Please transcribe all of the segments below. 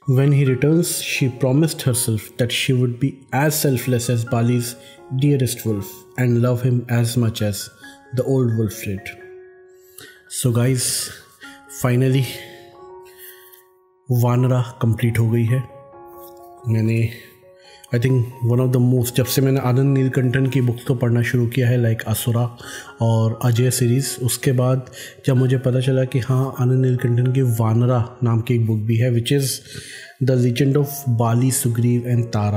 When he returns, she promised herself that she would be as selfless as Bali's dearest wolf and love him as much as the old wolf did. So guys, finally Vanara complete हो गई है। मैंने I think one of the most, जब से मैंने आनंद नीलकंठन की books को पढ़ना शुरू किया है लाइक असुरा और अजय सीरीज़, उसके बाद जब मुझे पता चला कि हाँ आनंद नीलकंठन की वानरा नाम की एक बुक भी है which is the legend of Bali, Sugriva and Tara,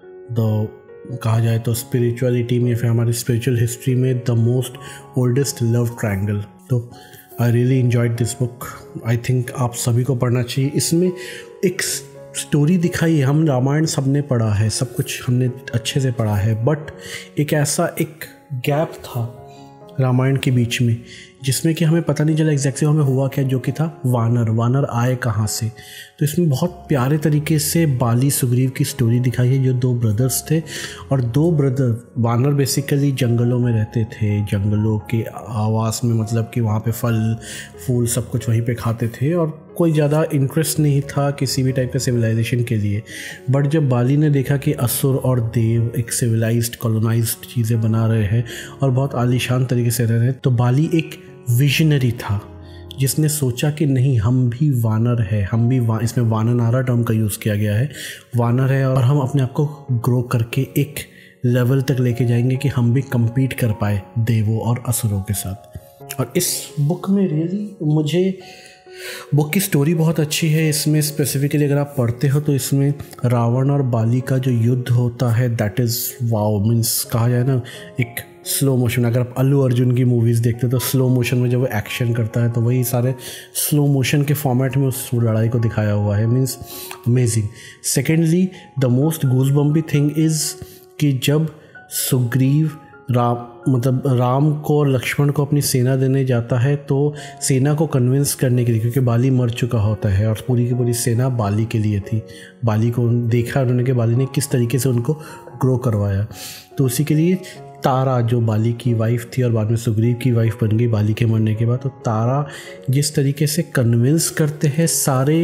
the कहा जाए तो स्पिरिचुअलिटी में, फिर हमारी स्पिरिचुअल हिस्ट्री में the most oldest love triangle. तो I really enjoyed this book. I think आप सभी को पढ़ना चाहिए। इसमें एक स्टोरी दिखाई है, हम रामायण सबने पढ़ा है, सब कुछ हमने अच्छे से पढ़ा है, बट एक ऐसा एक गैप था रामायण के बीच में जिसमें कि हमें पता नहीं चला एग्जैक्टली हमें हुआ क्या, जो कि था वानर आए कहाँ से। तो इसमें बहुत प्यारे तरीके से बाली सुग्रीव की स्टोरी दिखाई है, जो दो ब्रदर्स थे और दो ब्रदर वानर बेसिकली जंगलों में रहते थे, जंगलों के आवास में, मतलब कि वहाँ पे फल फूल सब कुछ वहीं पे खाते थे और कोई ज़्यादा इंटरेस्ट नहीं था किसी भी टाइप के सिविलाइजेशन के लिए। बट जब बाली ने देखा कि असुर और देव एक सिविलाइज्ड कॉलोनाइज्ड चीज़ें बना रहे हैं और बहुत आलीशान तरीके से रह रहे हैं, तो बाली एक विजनरी था जिसने सोचा कि नहीं, हम भी वानर है, हम भी इसमें वाननारा टर्म का यूज़ किया गया है, वानर है और हम अपने आप को ग्रो करके एक लेवल तक लेके जाएंगे कि हम भी compete कर पाए देवों और असुरों के साथ। और इस बुक में रियली मुझे बुक की स्टोरी बहुत अच्छी है। इसमें स्पेसिफिकली अगर आप पढ़ते हो तो इसमें रावण और बाली का जो युद्ध होता है दैट इज़ वाओ, मीन्स कहा जाए ना एक स्लो मोशन। अगर आप अल्लू अर्जुन की मूवीज़ देखते हो तो स्लो मोशन में जब वो एक्शन करता है तो वही सारे स्लो मोशन के फॉर्मेट में उस लड़ाई को दिखाया हुआ है, means amazing. Secondly the most goosebumpy thing is कि जब सुग्रीव राम को और लक्ष्मण को अपनी सेना देने जाता है तो सेना को कन्विंस करने के लिए, क्योंकि बाली मर चुका होता है और पूरी की पूरी सेना बाली के लिए थी, बाली को देखा उन्होंने कि बाली ने किस तरीके से उनको ग्रो करवाया, तो उसी के लिए तारा जो बाली की वाइफ थी और बाद में सुग्रीव की वाइफ बन गई बाली के मरने के बाद, तो तारा जिस तरीके से कन्विंस करते हैं सारे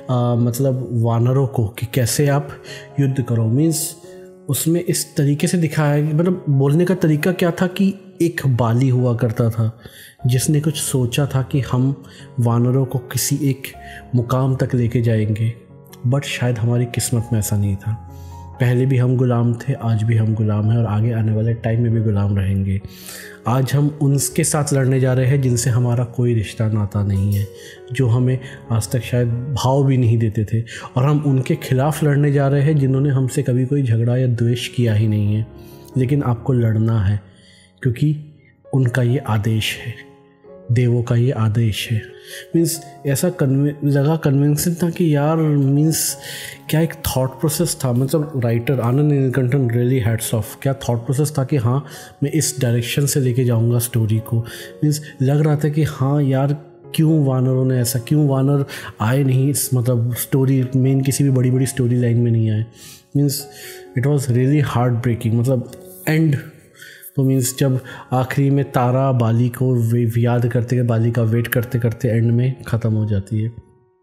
मतलब वानरों को कि कैसे आप युद्ध करो, मीन्स उसमें इस तरीके से दिखाया, मतलब बोलने का तरीका क्या था कि एक बाली हुआ करता था जिसने कुछ सोचा था कि हम वानरों को किसी एक मुकाम तक लेके जाएंगे, बट शायद हमारी किस्मत में ऐसा नहीं था। पहले भी हम गुलाम थे, आज भी हम गुलाम हैं और आगे आने वाले टाइम में भी गुलाम रहेंगे। आज हम उनके साथ लड़ने जा रहे हैं जिनसे हमारा कोई रिश्ता नाता नहीं है, जो हमें आज तक शायद भाव भी नहीं देते थे, और हम उनके खिलाफ़ लड़ने जा रहे हैं जिन्होंने हमसे कभी कोई झगड़ा या द्वेष किया ही नहीं है। लेकिन आपको लड़ना है क्योंकि उनका ये आदेश है, देवों का ये आदेश है। मीन्स ऐसा लगा कन्विंसिंग था कि यार मीन्स क्या एक थॉट प्रोसेस था, मतलब writer Anand Neelakantan really hats off, क्या थॉट प्रोसेस था कि हाँ मैं इस डायरेक्शन से लेके जाऊंगा स्टोरी को। मीन्स लग रहा था कि हाँ यार क्यों वानरों ने ऐसा, क्यों वानर आए नहीं इस मतलब स्टोरी मेन किसी भी बड़ी बड़ी स्टोरी लाइन में नहीं आए। Means it was really heartbreaking, मतलब एंड तो मीन्स जब आखिरी में तारा बाली को याद करते बाली का वेट करते करते एंड में ख़त्म हो जाती है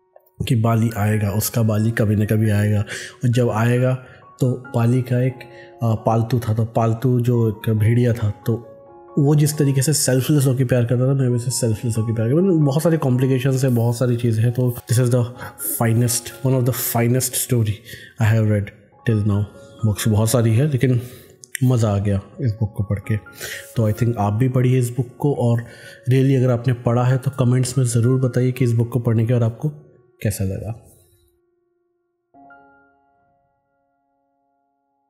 कि बाली आएगा, उसका बाली कभी ना कभी आएगा। और जब आएगा तो बाली का एक पालतू था, तो पालतू जो एक भेड़िया था, तो वो जिस तरीके से सेल्फलेस होकर प्यार करता था मैं वैसे सेल्फलेस होकर प्यार करता, मतलब बहुत सारे कॉम्प्लिकेशंस है, बहुत सारी चीज़ें हैं। तो this is the finest, one of the finest story I have read till now. Books बहुत सारी है लेकिन मज़ा आ गया इस बुक को पढ़ के। तो आई थिंक आप भी पढ़िए इस बुक को, और रियली अगर आपने पढ़ा है तो कमेंट्स में ज़रूर बताइए कि इस बुक को पढ़ने के बाद आपको कैसा लगा।